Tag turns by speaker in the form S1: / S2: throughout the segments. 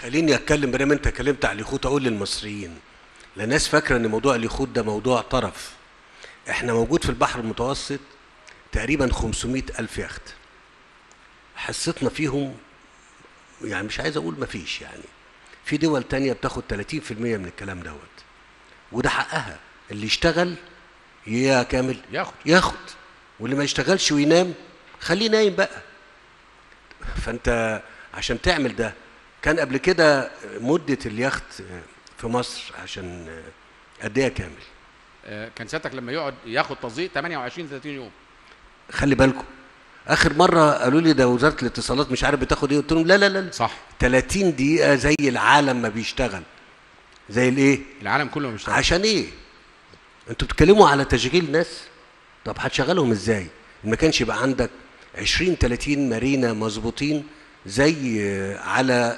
S1: خليني اتكلم بدل ما انت اتكلمت على اليخوت، اقول للمصريين، لا ناس فاكره ان موضوع اليخوت ده موضوع طرف. احنا موجود في البحر المتوسط تقريبا 500 الف يخت، حصتنا فيهم يعني مش عايز اقول مفيش، يعني في دول تانية بتاخد 30% من الكلام دوت، وده حقها. اللي يشتغل يا كامل ياخد، واللي ما يشتغلش وينام خليه نايم بقى. فانت عشان تعمل ده، كان قبل كده مدة اليخت في مصر عشان قد ايه كامل؟
S2: كان سيادتك لما يقعد ياخد تصديق 28 30 يوم.
S1: خلي بالكم، اخر مره قالوا لي ده وزاره الاتصالات مش عارف بتاخد ايه، قلت لهم لا لا لا
S2: صح،
S1: 30 دقيقه زي العالم ما بيشتغل. زي الايه؟
S2: العالم كله بيشتغل.
S1: عشان ايه؟ انتوا بتتكلموا على تشغيل ناس، طب هتشغلهم ازاي؟ ما كانش يبقى عندك 20 30 مارينا مظبوطين زي على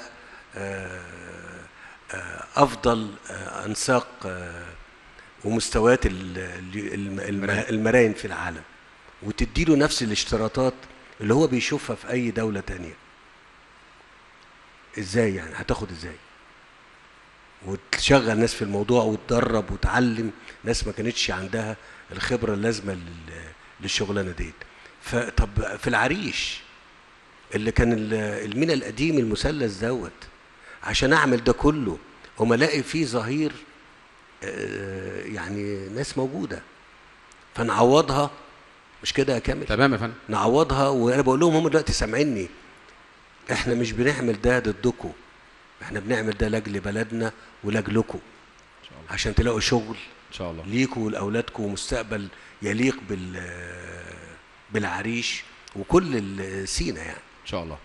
S1: افضل انساق ومستويات المراين في العالم، وتديله نفس الاشتراطات اللي هو بيشوفها في اي دولة تانية. ازاي يعني؟ هتاخد ازاي؟ وتشغل ناس في الموضوع وتدرب وتعلم ناس ما كانتش عندها الخبرة اللازمة للشغلانة ديت. فطب في العريش اللي كان المينا القديم المثلث دوت، عشان اعمل ده كله وما الاقي فيه ظهير يعني ناس موجودة، فنعوضها. مش كده يا كامل؟
S2: تمام يا فندم،
S1: نعوضها. وانا بقول لهم هم دلوقتي سامعيني، احنا مش بنعمل ده ضدكم، احنا بنعمل ده لاجل بلدنا ولاجلكم، عشان تلاقوا شغل
S2: ان شاء الله
S1: ليكوا ولاولادكم ومستقبل يليق بالعريش وكل سينا يعني
S2: ان شاء الله.